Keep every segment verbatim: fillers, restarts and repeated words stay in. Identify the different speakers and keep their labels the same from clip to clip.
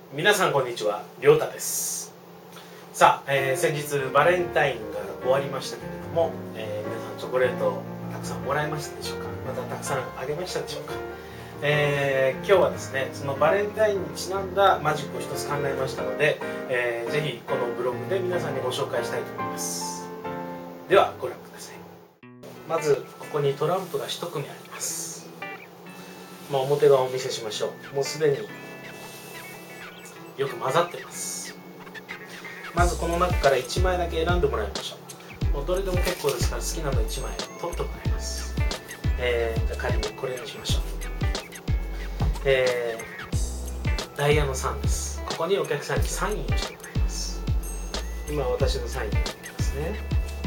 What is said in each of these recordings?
Speaker 1: 皆さんこんにちは、りょうたです。さあ、えー、先日バレンタインが終わりましたけれども、えー、皆さんチョコレートをたくさんもらいましたでしょうか。またたくさんあげましたでしょうか。えー、今日はですね、そのバレンタインにちなんだマジックを一つ考えましたので、えー、ぜひこのブログで皆さんにご紹介したいと思います。ではご覧ください。まずここにトランプが一組あります。まあ、表側をお見せしましょう。もうすでによく混ざってます。まずこの中からいちまいだけ選んでもらいましょう。もうどれでも結構ですから好きなのいちまい取ってもらいます。えー、じゃあ仮にこれにしましょう。えー、ダイヤのさんです。ここにお客さんにサインをしてもらいます。今私のサインになりますね。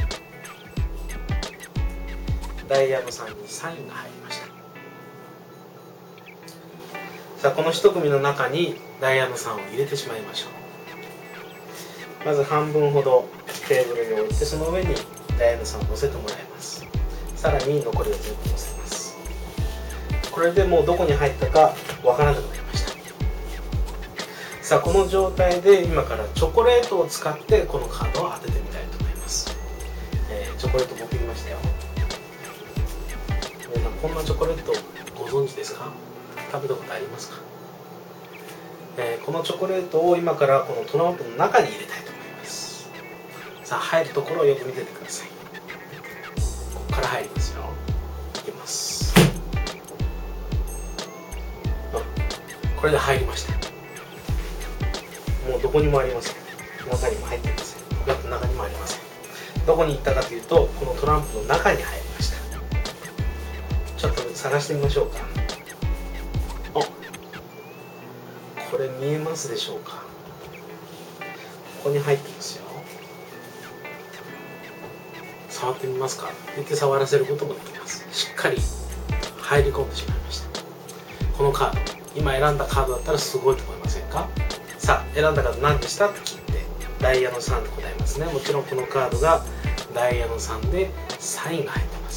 Speaker 1: ダイヤのさんにサインが入りました。さあこの一組の中にダイヤのさんを入れてしまいましょう。まず半分ほどテーブルに置いて、その上にダイヤのさんを乗せてもらいます。さらに残りを全部乗せます。これでもうどこに入ったかわからなくなりました。さあこの状態で今からチョコレートを使ってこのカードを当ててみたいと思います。えー、チョコレート持ってきましたよ。皆さんこんなチョコレートご存知ですか？食べたことありますか？えー、このチョコレートを今からこのトランプの中に入れたいと思います。さあ入るところをよく見ててください。ここから入りますよ。いきます。あ、これで入りました。もうどこにもありません。中にも入っていません。ポケットの中にもありません。どこに行ったかというと、このトランプの中に入りました。ちょっと探してみましょうか。これ見えますでしょうか。ここに入ってますよ。触ってみますか。見て触らせることもできます。しっかり入り込んでしまいました。このカード、今選んだカードだったらすごいと思いませんか？さあ選んだカード何でしたって聞いてダイヤのさんで答えますね。もちろんこのカードがダイヤのさんでサインが入ってます。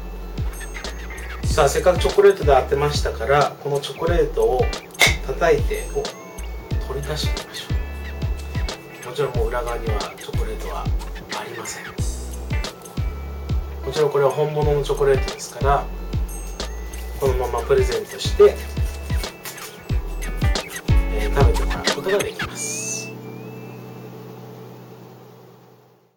Speaker 1: さあせっかくチョコレートで当てましたから、このチョコレートを叩いて取り出してみましょう。もちろんもう裏側にはチョコレートはありません。もちろんこれは本物のチョコレートですから、このままプレゼントして、えー、食べてもらうことができます。